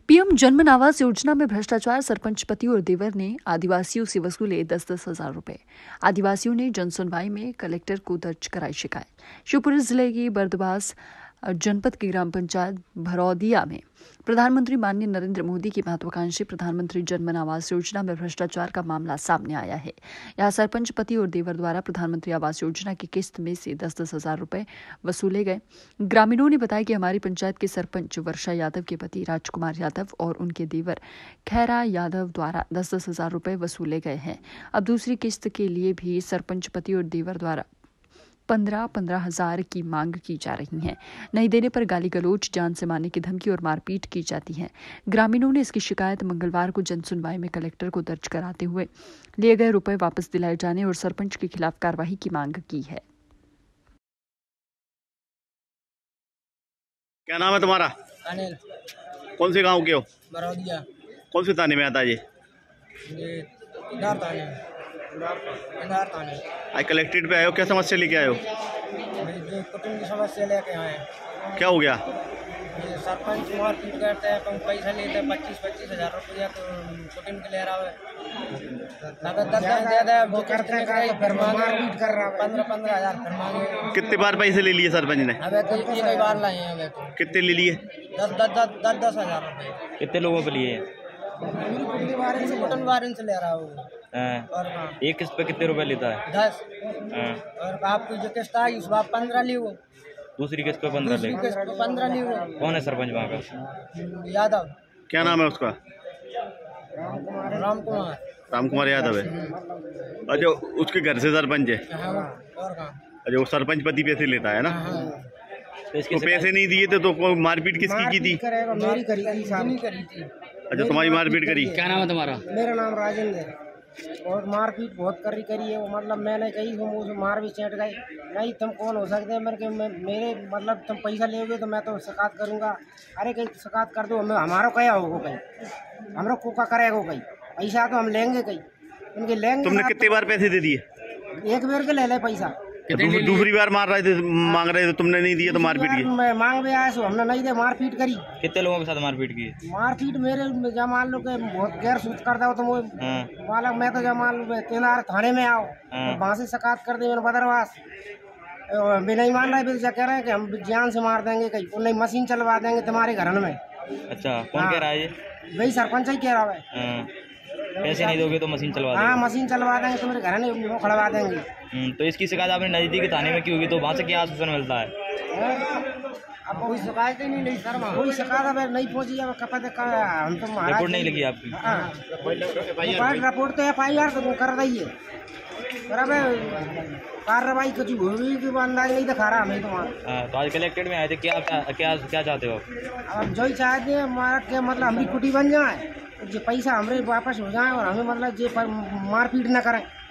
PM जन्मन Awas Yojana में भ्रष्टाचार, सरपंच पति और देवर ने आदिवासियों से वसूले 10-10 हजार रुपए। आदिवासियों ने जनसुनवाई में कलेक्टर को दर्ज कराई शिकायत। शिवपुरी जिले की बर्दवास जनपद की ग्राम पंचायत भरौदिया में प्रधानमंत्री माननीय नरेंद्र मोदी की महत्वाकांक्षी प्रधानमंत्री जन्मन आवास योजना में भ्रष्टाचार का मामला सामने आया है। यहां सरपंच पति और देवर द्वारा प्रधानमंत्री आवास योजना की किस्त में से 10-10 हजार रुपए वसूले गए। ग्रामीणों ने बताया कि हमारी पंचायत के सरपंच वर्षा यादव के पति राजकुमार यादव और उनके देवर खैरा यादव द्वारा 10-10 हजार रुपए वसूले गए हैं। अब दूसरी किस्त के लिए भी सरपंच पति और देवर द्वारा 15-15 हजार की मांग की जा रही है। नहीं देने पर गाली गलौज, जान से मारने की धमकी और मारपीट की जाती है। ग्रामीणों ने इसकी शिकायत मंगलवार को जनसुनवाई में कलेक्टर को दर्ज कराते हुए लिए गए रुपए वापस दिलाए जाने और सरपंच के खिलाफ कार्रवाई की मांग की है। क्या नाम है तुम्हारा? अनिल। कौन से गांव के हो? बरौदिया। कौन से थाने में आता है ये? इधर थाने। आज कलेक्ट्रेट पे आए हो, क्या समस्या लेके आए हो? जो कुटुंब की समस्या लेके आए हैं। क्या हो गया? ये सरपंच मारपीट करते हैं, कम पैसा लेते हैं 25-25 हजार रुपया, तो कुटुंब के ले रहा है। नगद 10 दे दे, वो करते हैं फिर मारपीट कर रहा है 15-15 हजार फिर मांगे। कितने बार पैसे ले लिए सरपंच ने? अबे तो 3 बार लाए हैं। अबे तो कितने ले लिए? 10 हजार रुपये। कितने लोगों पे लिए? कुटुंब वारन से ले रहा है वो। और एक किस्त पे कितने रुपए लेता है? 10। और आपकी जो किस्त आई उस बार 15 ली वो। दूसरी किस्त पे 15 ले? 15 ली वो। कौन है सरपंच वहाँ का? यादव। क्या नाम है उसका? राम कुमार यादव है। अच्छा, उसके घर से सरपंच है? अच्छा, वो सरपंच पति पैसे लेता है ना? तो पैसे नहीं दिए थे तो मारपीट किसकी की थी? मेरी करी थी। अच्छा, तुम्हारी मारपीट करी? क्या नाम है तुम्हारा? मेरा नाम राजेंद्र है। और मारपीट बहुत करी है वो, मतलब मैंने कही वो मार भी चेट गए। नहीं तुम कौन हो सकते हैं मेरे मतलब तुम पैसा लेोगे तो मैं तो शिकायत करूंगा। अरे कहीं शिकायत कर दो, हमारा क्या होगा, कहीं हमारा कोका करेगा कहीं, पैसा तो हम लेंगे कहीं उनके लेंगे। तुमने कितने बार पैसे दे दिए? एक बार के ले पैसा। दूसरी बार मांग रहे थे तुमने नहीं दिए तो मारपीट की? मैं मांग भी आया, हमने नहीं दे, मारपीट करी। कितने लोगों के साथ मारपीट की? मारपीट मेरे जब मान लो के बहुत गैर सूच करता हो तो वो मालक मैं तो जब मान लो तेनार थाने में आओ वहाँ से शिकायत कर दे। बदरवास भी नहीं मान रहे, कह रहे हैं कि हम जान से मार देंगे, कहीं नहीं मशीन चलवा देंगे तुम्हारे घर में। अच्छा, कौन कह रहा है ये? वही सरपंच ही कह रहा है। पैसे नहीं दोगे तो मशीन चलवा देंगे? हाँ, मशीन चलवा देंगे, तुम्हारे घर में वो खड़वा देंगे। तो इसकी शिकायत आपने नजदीकी थाने में की होगी, तो वहाँ से क्या आश्वासन मिलता है? अब कोई शिकायत ही नहीं सर, कोई शिकायत अब नहीं पहुंची। अब हम तो रिपोर्ट नहीं लगी आपकी? रिपोर्ट तो FIR तो कर रही है, कार्रवाई कुछ हुई कि अंदाज नहीं दिखा रहा हमें। तो आज कलेक्टेड में आए थे, क्या चाहते हो? अब जो ही चाहते हैं हमारा के मतलब हमारी कुटी बन जाए, जो पैसा हमारे वापस हो जाए और हमें मतलब जो मारपीट न करें।